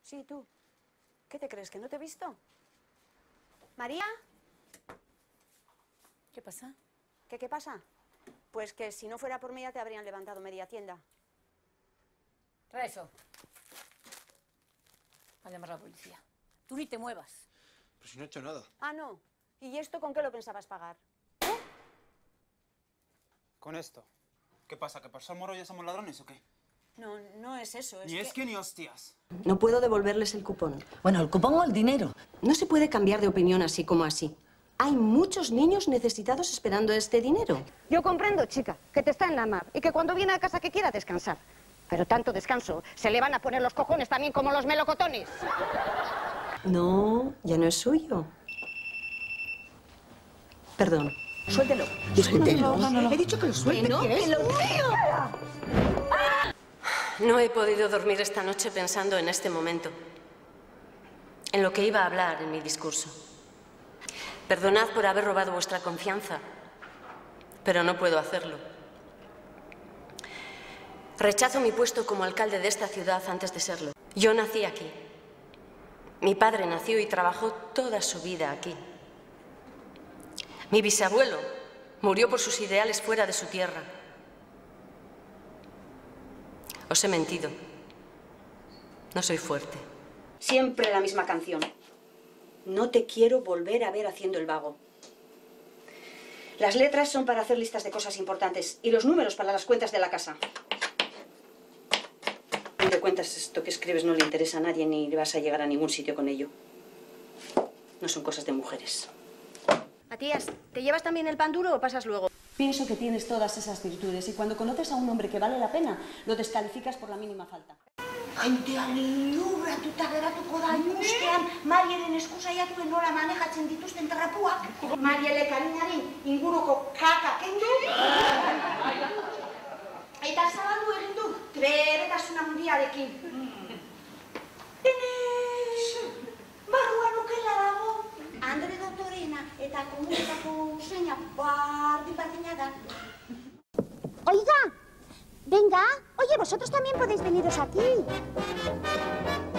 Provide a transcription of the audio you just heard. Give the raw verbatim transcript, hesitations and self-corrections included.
Sí, tú. ¿Qué te crees, que no te he visto? ¿María? ¿Qué pasa? ¿Qué qué pasa? Pues que si no fuera por mí ya te habrían levantado media tienda. Trae eso. Va a llamar a la policía. Tú ni te muevas. Pero si no he hecho nada. Ah, no. ¿Y esto con qué lo pensabas pagar? Con esto. ¿Qué pasa? ¿Que por ser moro ya somos ladrones o qué? No, no es eso, es Ni que... es que ni hostias. No puedo devolverles el cupón. Bueno, el cupón o el dinero. No se puede cambiar de opinión así como así. Hay muchos niños necesitados esperando este dinero. Yo comprendo, chica, que te está en la mar y que cuando viene a casa que quiera descansar. Pero tanto descanso, se le van a poner los cojones también como los melocotones. No, ya no es suyo. Perdón. Suéltelo. Discúlpenlo. No, no, no. He dicho que lo suelte. Que no, ¿Qué que es? lo No he podido dormir esta noche pensando en este momento, en lo que iba a hablar en mi discurso. Perdonad por haber robado vuestra confianza, pero no puedo hacerlo. Rechazo mi puesto como alcalde de esta ciudad antes de serlo. Yo nací aquí. Mi padre nació y trabajó toda su vida aquí. Mi bisabuelo murió por sus ideales fuera de su tierra. Os he mentido. No soy fuerte. Siempre la misma canción. No te quiero volver a ver haciendo el vago. Las letras son para hacer listas de cosas importantes y los números para las cuentas de la casa. A fin de cuentas, esto que escribes no le interesa a nadie ni vas a llegar a ningún sitio con ello. No son cosas de mujeres. Matías, ¿te llevas también el pan duro o pasas luego? Pienso que tienes todas esas virtudes y cuando conoces a un hombre que vale la pena, lo descalificas por la mínima falta. Jenteari libratuta geratuko da ikustean Marielen eskusaiatu nola manejatzen dituzten trapuak. Mariele karinari inguruko kaka kendu. Eta zabaldu egin du trebetasun handiarekin. Denez, barruan okela dago. Andre doktorena eta komunetako usaina bardin-bardina da. Oiga, venga, oye, vosotros también podéis veniros aquí.